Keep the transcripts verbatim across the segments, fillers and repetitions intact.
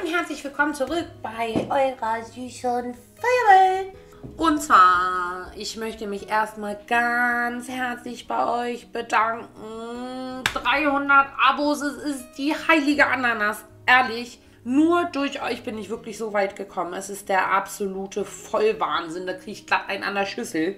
und herzlich willkommen zurück bei eurer süßen Feuerwelt. Und zwar, ich möchte mich erstmal ganz herzlich bei euch bedanken. dreihundert Abos, es ist die heilige Ananas. Ehrlich, nur durch euch bin ich wirklich so weit gekommen. Es ist der absolute Vollwahnsinn. Da kriege ich glatt einen an der Schüssel.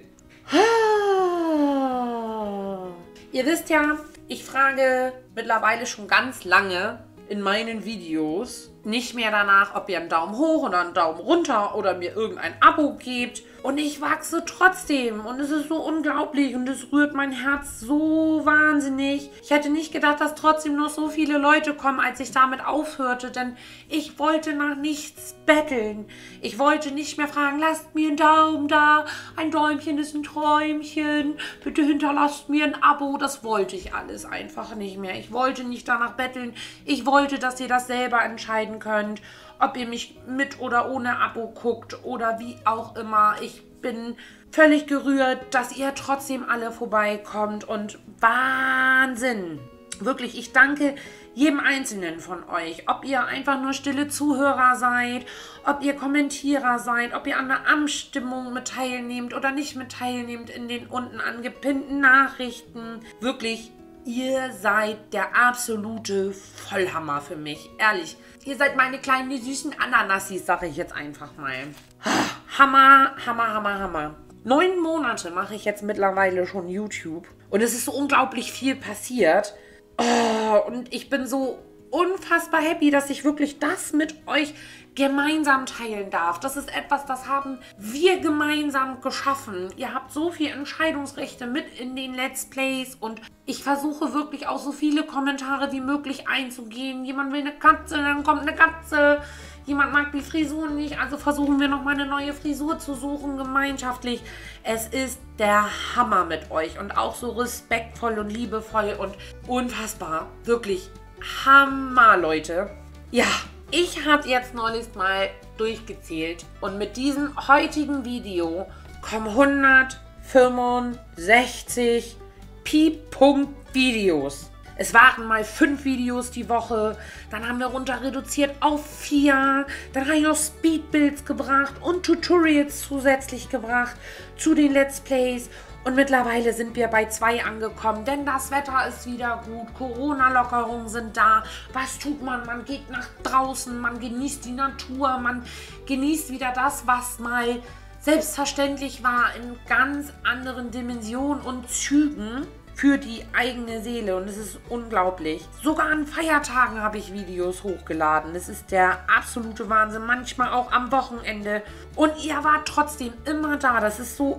Ihr wisst ja, ich frage mittlerweile schon ganz lange in meinen Videos nicht mehr danach, ob ihr einen Daumen hoch oder einen Daumen runter oder mir irgendein Abo gebt. Und ich wachse trotzdem. Und es ist so unglaublich und es rührt mein Herz so wahnsinnig. Ich hätte nicht gedacht, dass trotzdem noch so viele Leute kommen, als ich damit aufhörte. Denn ich wollte nach nichts betteln. Ich wollte nicht mehr fragen, lasst mir einen Daumen da, ein Däumchen ist ein Träumchen, bitte hinterlasst mir ein Abo. Das wollte ich alles einfach nicht mehr. Ich wollte nicht danach betteln. Ich wollte, dass ihr das selber entscheiden könnt, ob ihr mich mit oder ohne Abo guckt oder wie auch immer. Ich bin völlig gerührt, dass ihr trotzdem alle vorbeikommt und Wahnsinn. Wirklich, ich danke jedem Einzelnen von euch, ob ihr einfach nur stille Zuhörer seid, ob ihr Kommentierer seid, ob ihr an der Abstimmung mit teilnehmt oder nicht mit teilnehmt in den unten angepinnten Nachrichten. Wirklich, ihr seid der absolute Vollhammer für mich, ehrlich. Ihr seid meine kleinen süßen Ananassis, sage ich jetzt einfach mal. Hammer, Hammer, Hammer, Hammer. Neun Monate mache ich jetzt mittlerweile schon YouTube. Und es ist so unglaublich viel passiert. Oh, und ich bin so unfassbar happy, dass ich wirklich das mit euch gemeinsam teilen darf. Das ist etwas, das haben wir gemeinsam geschaffen. Ihr habt so viel Entscheidungsrechte mit in den Let's Plays und ich versuche wirklich auch so viele Kommentare wie möglich einzugehen. Jemand will eine Katze, dann kommt eine Katze. Jemand mag die Frisur nicht, also versuchen wir nochmal eine neue Frisur zu suchen, gemeinschaftlich. Es ist der Hammer mit euch und auch so respektvoll und liebevoll und unfassbar. Wirklich Hammer, Leute. Ja, ich habe jetzt neulich mal durchgezählt und mit diesem heutigen Video kommen hundertfünfundsechzig Pi-Punkt-Videos. Es waren mal fünf Videos die Woche, dann haben wir runter reduziert auf vier, dann habe ich noch Speedbuilds gebracht und Tutorials zusätzlich gebracht zu den Let's Plays. Und mittlerweile sind wir bei zwei angekommen, denn das Wetter ist wieder gut, Corona-Lockerungen sind da. Was tut man? Man geht nach draußen, man genießt die Natur, man genießt wieder das, was mal selbstverständlich war, in ganz anderen Dimensionen und Zügen für die eigene Seele. Und es ist unglaublich. Sogar an Feiertagen habe ich Videos hochgeladen. Das ist der absolute Wahnsinn. Manchmal auch am Wochenende. Und ihr wart trotzdem immer da. Das ist so,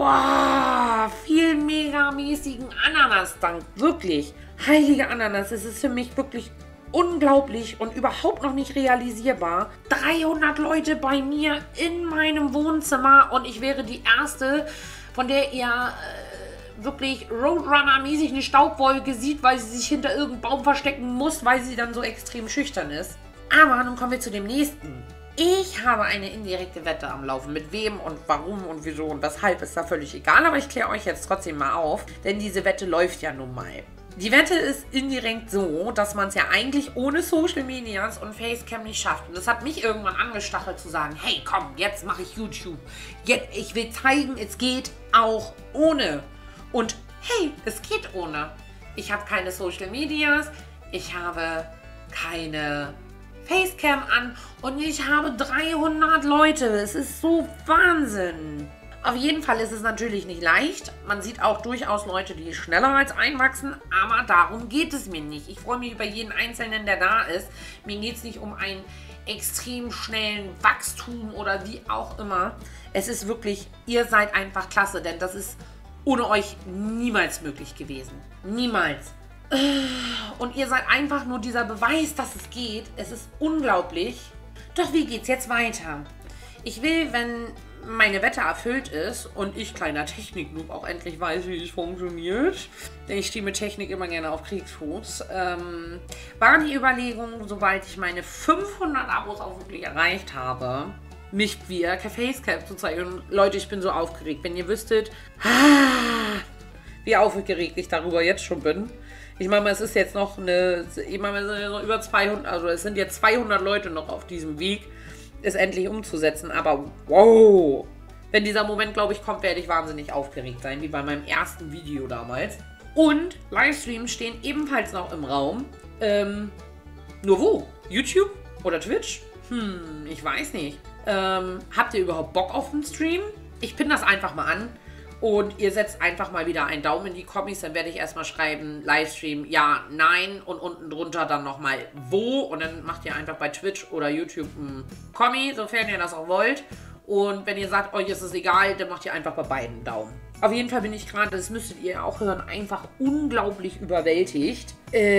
wow, viel megamäßigen Ananas-Dank. Wirklich. Heilige Ananas. Es ist für mich wirklich unglaublich und überhaupt noch nicht realisierbar. dreihundert Leute bei mir in meinem Wohnzimmer und ich wäre die Erste, von der ihr Äh, wirklich Roadrunner-mäßig eine Staubwolke sieht, weil sie sich hinter irgendeinem Baum verstecken muss, weil sie dann so extrem schüchtern ist. Aber nun kommen wir zu dem nächsten. Ich habe eine indirekte Wette am Laufen. Mit wem und warum und wieso und weshalb ist da völlig egal. Aber ich kläre euch jetzt trotzdem mal auf, denn diese Wette läuft ja nun mal. Die Wette ist indirekt so, dass man es ja eigentlich ohne Social Medias und Facecam nicht schafft. Und das hat mich irgendwann angestachelt zu sagen, hey komm, jetzt mache ich YouTube. Jetzt, ich will zeigen, es geht auch ohne. Und hey, es geht ohne. Ich habe keine Social Medias, ich habe keine Facecam an und ich habe dreihundert Leute. Es ist so Wahnsinn. Auf jeden Fall ist es natürlich nicht leicht. Man sieht auch durchaus Leute, die schneller als einwachsen, aber darum geht es mir nicht. Ich freue mich über jeden Einzelnen, der da ist. Mir geht es nicht um einen extrem schnellen Wachstum oder wie auch immer. Es ist wirklich, ihr seid einfach klasse, denn das ist ohne euch niemals möglich gewesen. Niemals. Und ihr seid einfach nur dieser Beweis, dass es geht. Es ist unglaublich. Doch wie geht's jetzt weiter? Ich will, wenn meine Wette erfüllt ist und ich, kleiner Technik-Noob, auch endlich weiß, wie es funktioniert, denn ich stehe mit Technik immer gerne auf Kriegsfuß, ähm, war die Überlegung, sobald ich meine fünfhundert Abos auch wirklich erreicht habe, mich via Facecam zu zeigen. Und Leute, ich bin so aufgeregt. Wenn ihr wüsstet, wie aufgeregt ich darüber jetzt schon bin. Ich meine, es ist jetzt noch eine, ich meine, es sind ja noch über zweihundert, also es sind jetzt zweihundert Leute noch auf diesem Weg, es endlich umzusetzen. Aber wow! Wenn dieser Moment, glaube ich, kommt, werde ich wahnsinnig aufgeregt sein, wie bei meinem ersten Video damals. Und Livestreams stehen ebenfalls noch im Raum. Ähm, nur wo? YouTube oder Twitch? Hm, ich weiß nicht. Ähm, habt ihr überhaupt Bock auf einen Stream? Ich pinne das einfach mal an. Und ihr setzt einfach mal wieder einen Daumen in die Kommis, dann werde ich erstmal schreiben, Livestream, ja, nein und unten drunter dann nochmal wo. Und dann macht ihr einfach bei Twitch oder YouTube ein Kommi, sofern ihr das auch wollt. Und wenn ihr sagt, euch ist es egal, dann macht ihr einfach bei beiden einen Daumen. Auf jeden Fall bin ich gerade, das müsstet ihr auch hören, einfach unglaublich überwältigt.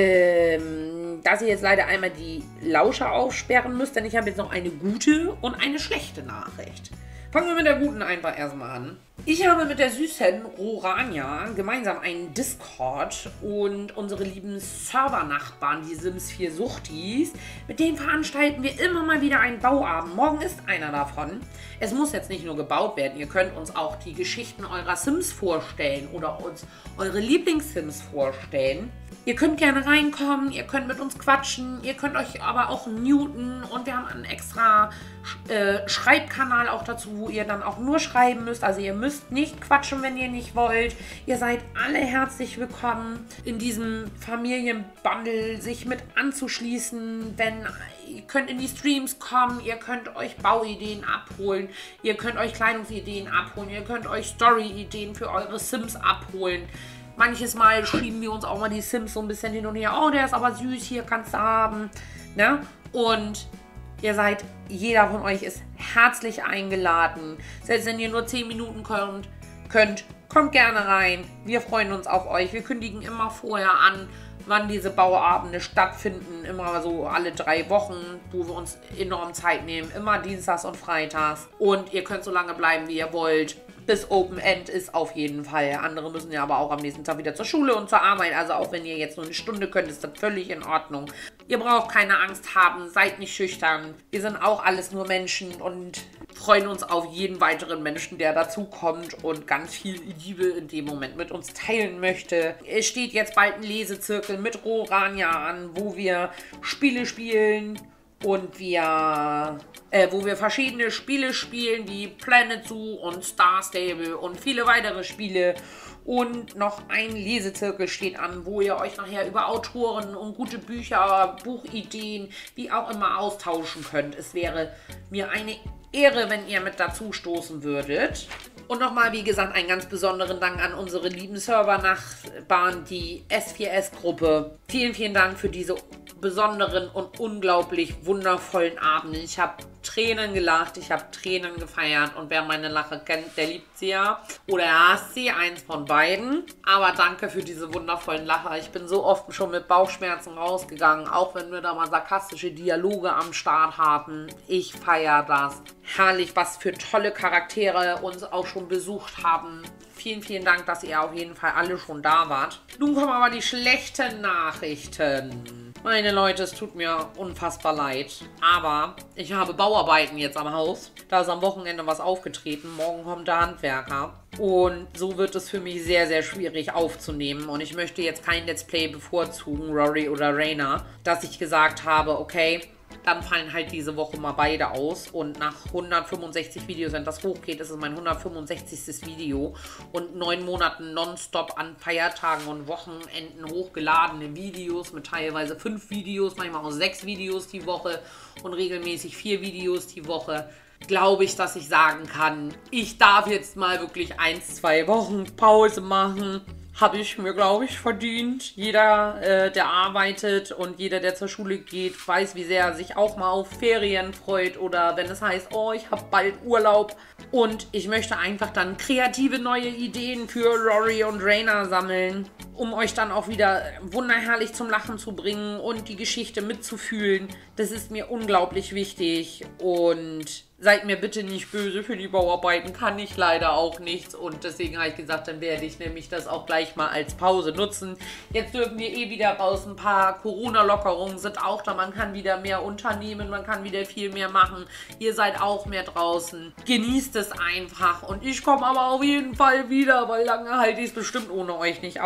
Ähm, dass ihr jetzt leider einmal die Lauscher aufsperren müsst, denn ich habe jetzt noch eine gute und eine schlechte Nachricht. Fangen wir mit der guten einfach erstmal an. Ich habe mit der süßen Rorania gemeinsam einen Discord und unsere lieben Servernachbarn, die Sims vier Suchtis, mit denen veranstalten wir immer mal wieder einen Bauabend. Morgen ist einer davon. Es muss jetzt nicht nur gebaut werden, ihr könnt uns auch die Geschichten eurer Sims vorstellen oder uns eure Lieblings-Sims vorstellen. Ihr könnt gerne reinkommen, ihr könnt mit uns quatschen, ihr könnt euch aber auch muten und wir haben einen extra äh, Schreibkanal auch dazu, wo ihr dann auch nur schreiben müsst. Also ihr müsst nicht quatschen, wenn ihr nicht wollt. Ihr seid alle herzlich willkommen, in diesem Familienbundle sich mit anzuschließen, wenn ihr könnt in die Streams kommen, ihr könnt euch Bauideen abholen, ihr könnt euch Kleidungsideen abholen, ihr könnt euch Story-Ideen für eure Sims abholen. Manches Mal schieben wir uns auch mal die Sims so ein bisschen hin und her. Oh, der ist aber süß, hier kannst du haben. Ne? Und ihr seid, jeder von euch ist herzlich eingeladen. Selbst wenn ihr nur zehn Minuten könnt, könnt, kommt gerne rein. Wir freuen uns auf euch. Wir kündigen immer vorher an, wann diese Bauabende stattfinden. Immer so alle drei Wochen, wo wir uns enorm Zeit nehmen. Immer dienstags und freitags. Und ihr könnt so lange bleiben, wie ihr wollt. Bis Open End ist auf jeden Fall. Andere müssen ja aber auch am nächsten Tag wieder zur Schule und zur Arbeit. Also auch wenn ihr jetzt nur eine Stunde könnt, ist das völlig in Ordnung. Ihr braucht keine Angst haben, seid nicht schüchtern. Wir sind auch alles nur Menschen und freuen uns auf jeden weiteren Menschen, der dazukommt und ganz viel Liebe in dem Moment mit uns teilen möchte. Es steht jetzt bald ein Lesezirkel mit Rorania an, wo wir Spiele spielen. Und wir, äh, wo wir verschiedene Spiele spielen, wie Planet Zoo und Star Stable und viele weitere Spiele. Und noch ein Lesezirkel steht an, wo ihr euch nachher über Autoren und gute Bücher, Buchideen, wie auch immer austauschen könnt. Es wäre mir eine Ehre, wenn ihr mit dazu stoßen würdet. Und nochmal, wie gesagt, einen ganz besonderen Dank an unsere lieben Servernachbarn, die S vier S-Gruppe. Vielen, vielen Dank für diese besonderen und unglaublich wundervollen Abende. Ich habe Tränen gelacht, ich habe Tränen gefeiert und wer meine Lache kennt, der liebt sie ja. Oder er hasst sie, eins von beiden. Aber danke für diese wundervollen Lacher. Ich bin so oft schon mit Bauchschmerzen rausgegangen, auch wenn wir da mal sarkastische Dialoge am Start hatten. Ich feiere das. Herrlich, was für tolle Charaktere uns auch schon besucht haben. Vielen, vielen Dank, dass ihr auf jeden Fall alle schon da wart. Nun kommen aber die schlechten Nachrichten. Meine Leute, es tut mir unfassbar leid, aber ich habe Bauarbeiten jetzt am Haus. Da ist am Wochenende was aufgetreten, morgen kommt der Handwerker. Und so wird es für mich sehr, sehr schwierig aufzunehmen. Und ich möchte jetzt kein Let's Play bevorzugen, Rory oder Raina, dass ich gesagt habe, okay, dann fallen halt diese Woche mal beide aus und nach hundertfünfundsechzig Videos, wenn das hochgeht, ist es mein hundertfünfundsechzigstes Video und neun Monaten nonstop an Feiertagen und Wochenenden hochgeladene Videos mit teilweise fünf Videos, manchmal auch sechs Videos die Woche und regelmäßig vier Videos die Woche. Glaube ich, dass ich sagen kann, ich darf jetzt mal wirklich eins, zwei Wochen Pause machen. Habe ich mir, glaube ich, verdient. Jeder, äh, der arbeitet und jeder, der zur Schule geht, weiß, wie sehr er sich auch mal auf Ferien freut oder wenn es heißt, oh, ich habe bald Urlaub. Und ich möchte einfach dann kreative neue Ideen für Rory und Raina sammeln, um euch dann auch wieder wunderherrlich zum Lachen zu bringen und die Geschichte mitzufühlen. Das ist mir unglaublich wichtig und seid mir bitte nicht böse, für die Bauarbeiten kann ich leider auch nichts und deswegen habe ich gesagt, dann werde ich nämlich das auch gleich mal als Pause nutzen. Jetzt dürfen wir eh wieder raus, ein paar Corona-Lockerungen sind auch da, man kann wieder mehr unternehmen, man kann wieder viel mehr machen. Ihr seid auch mehr draußen, genießt es einfach und ich komme aber auf jeden Fall wieder, weil lange halte ich es bestimmt ohne euch nicht aus, weil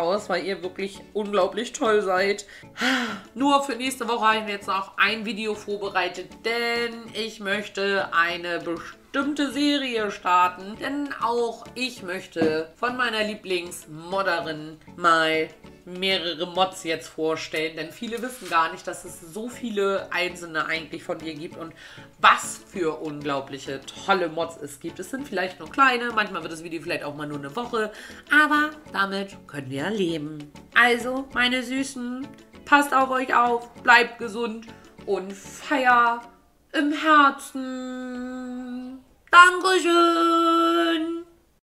ihr wirklich unglaublich toll seid. Nur für nächste Woche habe ich mir jetzt noch ein Video vorbereitet, denn ich möchte eine bestimmte Serie starten. Denn auch ich möchte von meiner Lieblingsmodderin mal mehrere Mods jetzt vorstellen, denn viele wissen gar nicht, dass es so viele einzelne eigentlich von ihr gibt und was für unglaubliche tolle Mods es gibt. Es sind vielleicht nur kleine, manchmal wird das Video vielleicht auch mal nur eine Woche, aber damit können wir leben. Also, meine Süßen, passt auf euch auf, bleibt gesund und Feier im Herzen. Dankeschön!